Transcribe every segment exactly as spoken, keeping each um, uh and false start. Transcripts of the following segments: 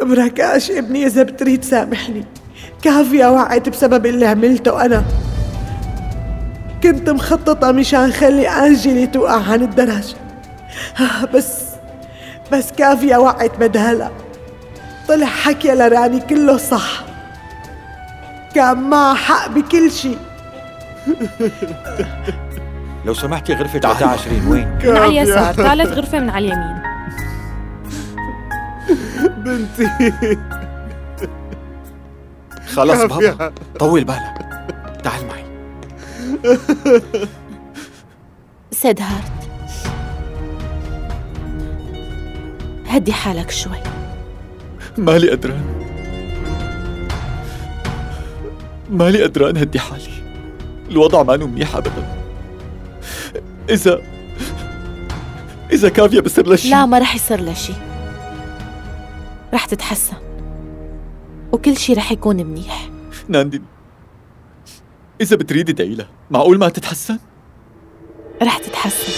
بركاش ابني إذا بتريد سامحني، كافية وعيت بسبب اللي عملته أنا. كنت مخططة مشان خلي أنجلي توقع عن الدرج، بس بس كافية وعت بدالها. طلع حكي لراني كله صح، كان معها حق بكل شي. لو سمحتي غرفة ثلاثة وعشرين وين؟ من على اليسار، ثالث غرفة من على اليمين. بنتي خلص بابا، طول بالك، تعال معي. سيدهارت، هدي حالك شوي. مالي قدران، مالي قدران هدي حالي. الوضع مانو منيح أبدا. إذا إذا كافية بصير لها شي. لا، ما رح يصير لها شي، رح تتحسن وكل شي رح يكون منيح. ناندين، إذا بتريدي ادعي لها، معقول ما تتحسن؟ رح تتحسن.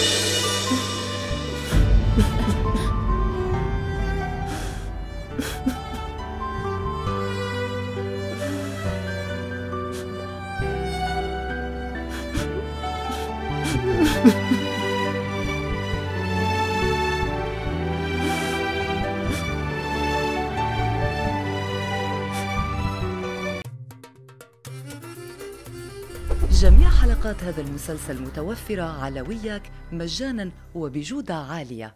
جميع حلقات هذا المسلسل متوفرة على وياك مجانا وبجودة عالية.